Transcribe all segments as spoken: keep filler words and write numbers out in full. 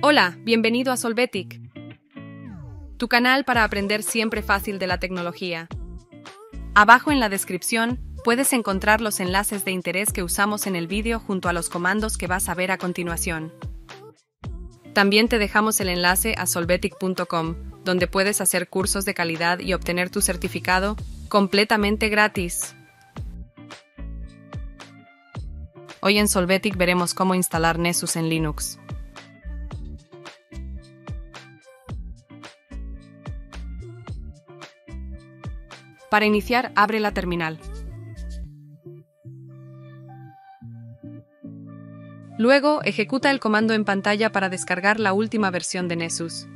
Hola, bienvenido a Solvetic, tu canal para aprender siempre fácil de la tecnología. Abajo en la descripción puedes encontrar los enlaces de interés que usamos en el vídeo junto a los comandos que vas a ver a continuación. También te dejamos el enlace a solvetic punto com, donde puedes hacer cursos de calidad y obtener tu certificado completamente gratis. Hoy en Solvetic veremos cómo instalar Nessus en Linux. Para iniciar, abre la terminal. Luego, ejecuta el comando en pantalla para descargar la última versión de Nessus.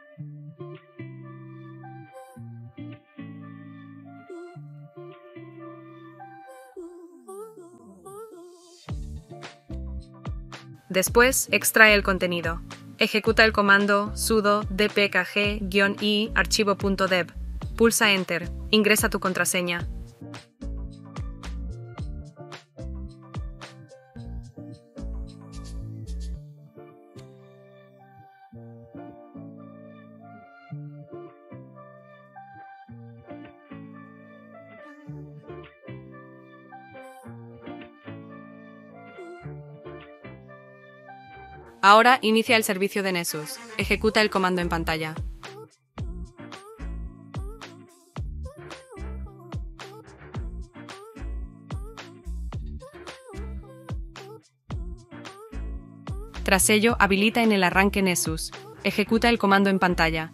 Después, extrae el contenido. Ejecuta el comando sudo dpkg-i archivo.dev. Pulsa Enter. Ingresa tu contraseña. Ahora inicia el servicio de Nessus. Ejecuta el comando en pantalla. Tras ello, habilita en el arranque Nessus. Ejecuta el comando en pantalla.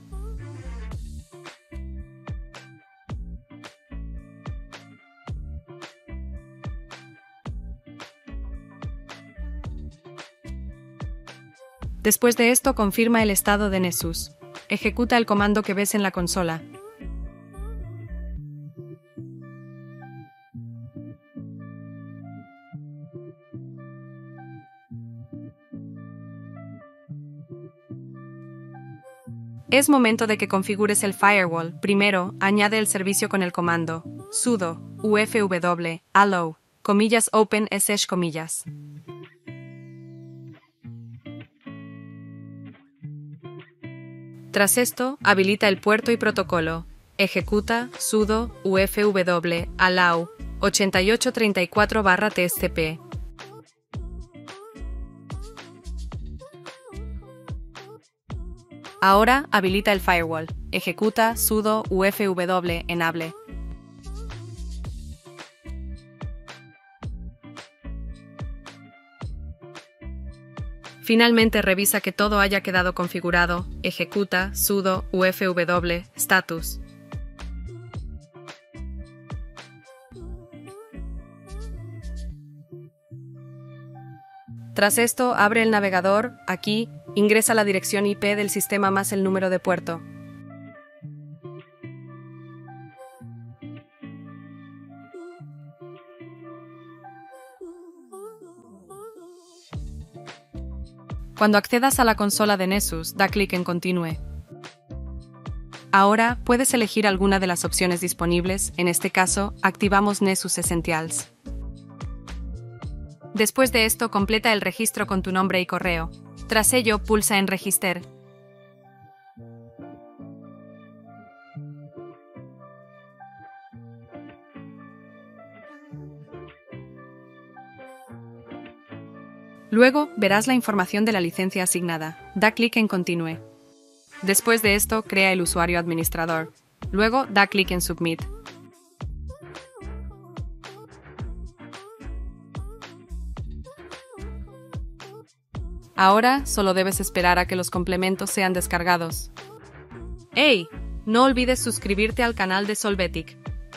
Después de esto, confirma el estado de Nessus. Ejecuta el comando que ves en la consola. Es momento de que configures el firewall. Primero, añade el servicio con el comando sudo ufw allow comillas open slash comillas. Tras esto, habilita el puerto y protocolo. Ejecuta sudo ufw allow ochenta y ocho treinta y cuatro barra T S P. Ahora habilita el firewall. Ejecuta sudo ufw enable. Finalmente revisa que todo haya quedado configurado. Ejecuta sudo ufw status. Tras esto, abre el navegador. Aquí, ingresa la dirección I P del sistema más el número de puerto. Cuando accedas a la consola de Nessus, da clic en Continue. Ahora, puedes elegir alguna de las opciones disponibles. En este caso, activamos Nessus Essentials. Después de esto, completa el registro con tu nombre y correo. Tras ello, pulsa en Register. Luego, verás la información de la licencia asignada. Da clic en Continue. Después de esto, crea el usuario administrador. Luego, da clic en Submit. Ahora, solo debes esperar a que los complementos sean descargados. ¡Hey! No olvides suscribirte al canal de Solvetic.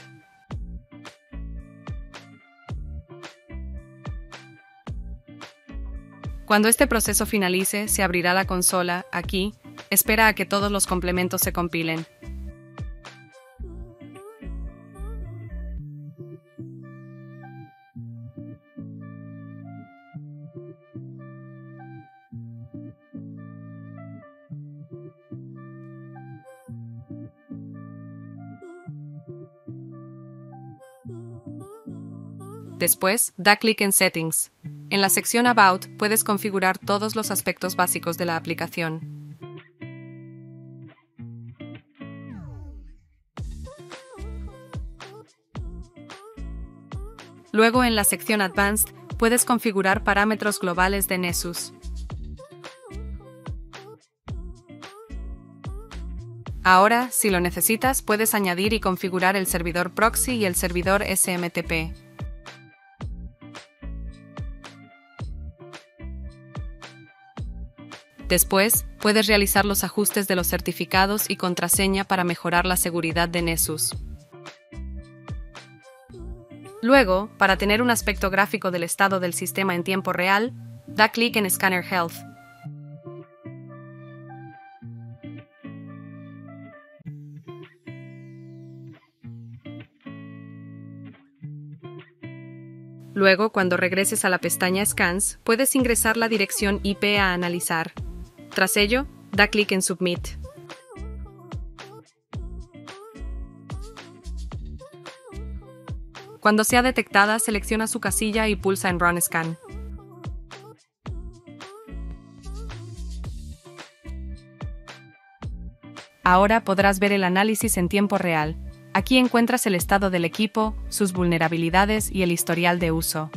Cuando este proceso finalice, se abrirá la consola. Aquí, espera a que todos los complementos se compilen. Después, da clic en Settings. En la sección About puedes configurar todos los aspectos básicos de la aplicación. Luego, en la sección Advanced, puedes configurar parámetros globales de Nessus. Ahora, si lo necesitas, puedes añadir y configurar el servidor proxy y el servidor S M T P. Después, puedes realizar los ajustes de los certificados y contraseña para mejorar la seguridad de Nessus. Luego, para tener un aspecto gráfico del estado del sistema en tiempo real, da clic en Scanner Health. Luego, cuando regreses a la pestaña Scans, puedes ingresar la dirección I P a analizar. Tras ello, da clic en Submit. Cuando sea detectada, selecciona su casilla y pulsa en Run Scan. Ahora podrás ver el análisis en tiempo real. Aquí encuentras el estado del equipo, sus vulnerabilidades y el historial de uso.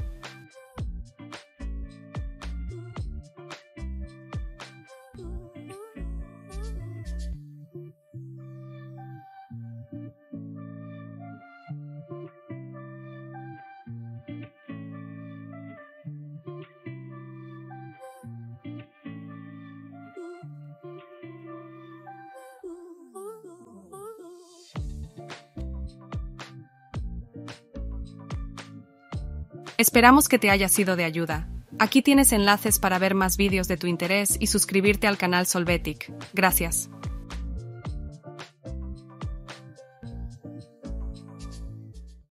Esperamos que te haya sido de ayuda. Aquí tienes enlaces para ver más vídeos de tu interés y suscribirte al canal Solvetic. Gracias.